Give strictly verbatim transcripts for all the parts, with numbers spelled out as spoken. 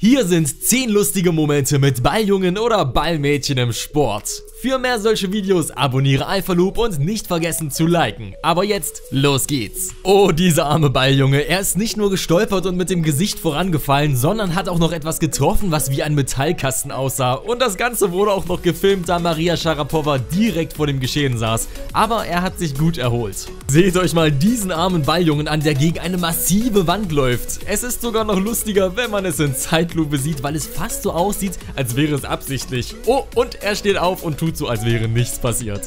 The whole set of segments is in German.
Hier sind zehn lustige Momente mit Balljungen oder Ballmädchen im Sport. Für mehr solche Videos abonniere Alphaloop und nicht vergessen zu liken. Aber jetzt, los geht's. Oh, dieser arme Balljunge, er ist nicht nur gestolpert und mit dem Gesicht vorangefallen, sondern hat auch noch etwas getroffen, was wie ein Metallkasten aussah. Und das Ganze wurde auch noch gefilmt, da Maria Sharapova direkt vor dem Geschehen saß. Aber er hat sich gut erholt. Seht euch mal diesen armen Balljungen an, der gegen eine massive Wand läuft. Es ist sogar noch lustiger, wenn man es in Zeitlupe sieht, weil es fast so aussieht, als wäre es absichtlich. Oh, und er steht auf und tut so, als wäre nichts passiert.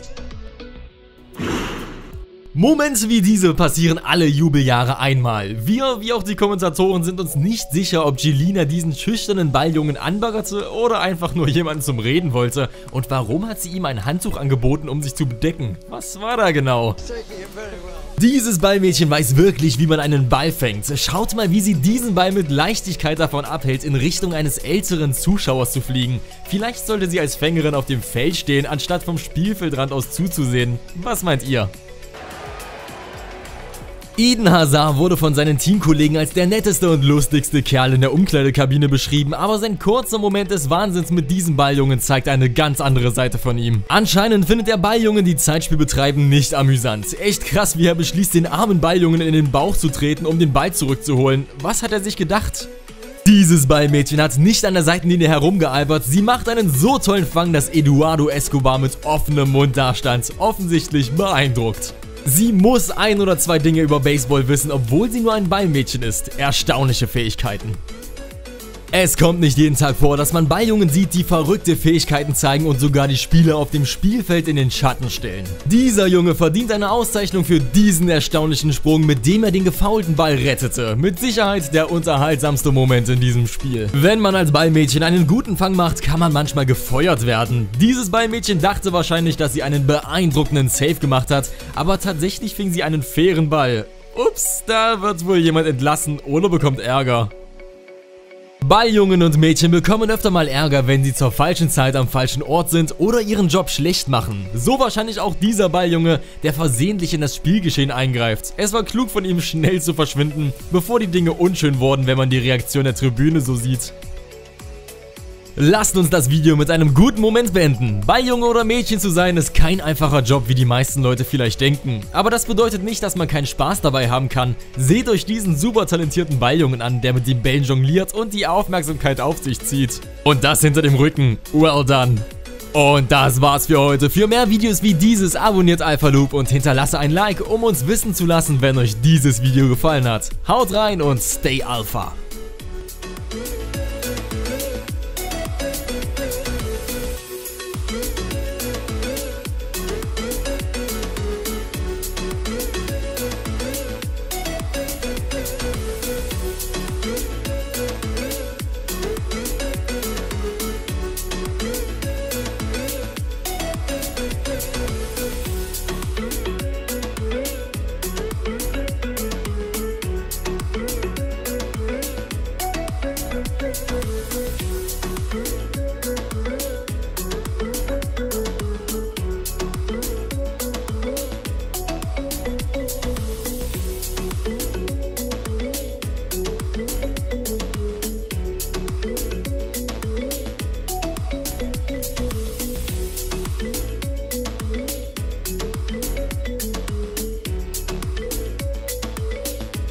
Momente wie diese passieren alle Jubeljahre einmal. Wir, wie auch die Kommentatoren, sind uns nicht sicher, ob Jelena diesen schüchternen Balljungen anbaggerte oder einfach nur jemanden zum Reden wollte. Und warum hat sie ihm ein Handtuch angeboten, um sich zu bedecken? Was war da genau? Dieses Ballmädchen weiß wirklich, wie man einen Ball fängt. Schaut mal, wie sie diesen Ball mit Leichtigkeit davon abhält, in Richtung eines älteren Zuschauers zu fliegen. Vielleicht sollte sie als Fängerin auf dem Feld stehen, anstatt vom Spielfeldrand aus zuzusehen. Was meint ihr? Eden Hazard wurde von seinen Teamkollegen als der netteste und lustigste Kerl in der Umkleidekabine beschrieben, aber sein kurzer Moment des Wahnsinns mit diesem Balljungen zeigt eine ganz andere Seite von ihm. Anscheinend findet der Balljungen die Zeitspielbetreiben nicht amüsant. Echt krass, wie er beschließt, den armen Balljungen in den Bauch zu treten, um den Ball zurückzuholen. Was hat er sich gedacht? Dieses Ballmädchen hat nicht an der Seitenlinie herumgealbert, sie macht einen so tollen Fang, dass Eduardo Escobar mit offenem Mund dastand, offensichtlich beeindruckt. Sie muss ein oder zwei Dinge über Baseball wissen, obwohl sie nur ein Ballmädchen ist. Erstaunliche Fähigkeiten. Es kommt nicht jeden Tag vor, dass man Balljungen sieht, die verrückte Fähigkeiten zeigen und sogar die Spieler auf dem Spielfeld in den Schatten stellen. Dieser Junge verdient eine Auszeichnung für diesen erstaunlichen Sprung, mit dem er den gefoulten Ball rettete. Mit Sicherheit der unterhaltsamste Moment in diesem Spiel. Wenn man als Ballmädchen einen guten Fang macht, kann man manchmal gefeuert werden. Dieses Ballmädchen dachte wahrscheinlich, dass sie einen beeindruckenden Save gemacht hat, aber tatsächlich fing sie einen fairen Ball. Ups, da wird wohl jemand entlassen oder bekommt Ärger. Balljungen und Mädchen bekommen öfter mal Ärger, wenn sie zur falschen Zeit am falschen Ort sind oder ihren Job schlecht machen. So wahrscheinlich auch dieser Balljunge, der versehentlich in das Spielgeschehen eingreift. Es war klug von ihm, schnell zu verschwinden, bevor die Dinge unschön wurden, wenn man die Reaktion der Tribüne so sieht. Lasst uns das Video mit einem guten Moment beenden. Balljunge oder Mädchen zu sein ist kein einfacher Job, wie die meisten Leute vielleicht denken. Aber das bedeutet nicht, dass man keinen Spaß dabei haben kann. Seht euch diesen super talentierten Balljungen an, der mit den Bällen jongliert und die Aufmerksamkeit auf sich zieht. Und das hinter dem Rücken. Well done. Und das war's für heute. Für mehr Videos wie dieses abonniert Alphaloop und hinterlasse ein Like, um uns wissen zu lassen, wenn euch dieses Video gefallen hat. Haut rein und stay Alpha.